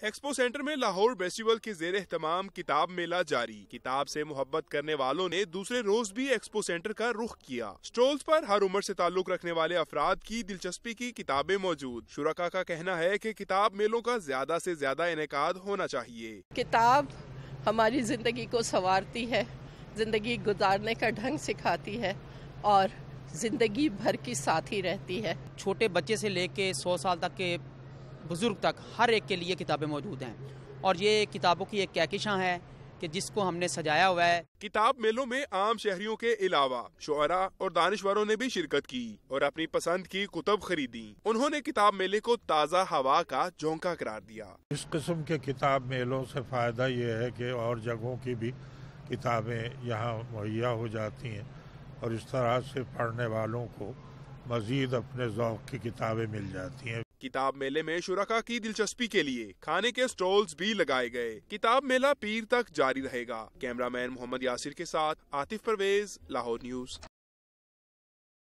Expo centre میں Lahore festival کے زیر اہتمام کتاب میلہ جاری۔ کتاب سے محبت کرنے والوں نے دوسرے روز بھی ایکسپو سینٹر کا رخ کیا۔ سٹالز پر ہر عمر سے تعلق رکھنے والے افراد کی دلچسپی کی کتابیں موجود۔ شرکاء کا کہنا ہے کہ کتاب میلوں کا زیادہ سے زیادہ انعقاد ہونا چاہیے۔ کتاب ہماری زندگی کو سنوارتی ہے، زندگی گزارنے کا ڈھنگ سکھاتی ہے اور زندگی بھر کی ساتھی رہتی ہے۔ چھوٹے بچے سے لے کے 100 سال تک کے بزرگ تک ہر ایک کے لیے کتابیں موجود ہیں، اور یہ کتابوں کی ایک کہکشاں ہے کہ جس کو ہم نے سجایا ہوا ہے۔ کتاب میلوں میں عام شہریوں کے علاوہ شعراء اور دانشوروں نے بھی شرکت کی اور اپنی پسند کی کتب خریدی۔ انہوں نے کتاب میلے کو تازہ ہوا کا جھونکا قرار دیا۔ اس قسم کے کتاب میلوں سے فائدہ یہ ہے کہ اور جگہوں کی بھی کتابیں یہاں مہیا ہو جاتی ہیں اور اس طرح سے پڑھنے والوں کو مزید اپنے ذوق کی کتابیں مل جاتی ہیں۔ کتاب میلے میں شرکاء کی دلچسپی کے لیے کھانے کے سٹالز بھی لگائے گئے۔ کتاب میلہ پیر تک جاری رہے گا۔ کیمرہ مین محمد یاسر کے ساتھ عاطف پرویز، لاہور نیوز۔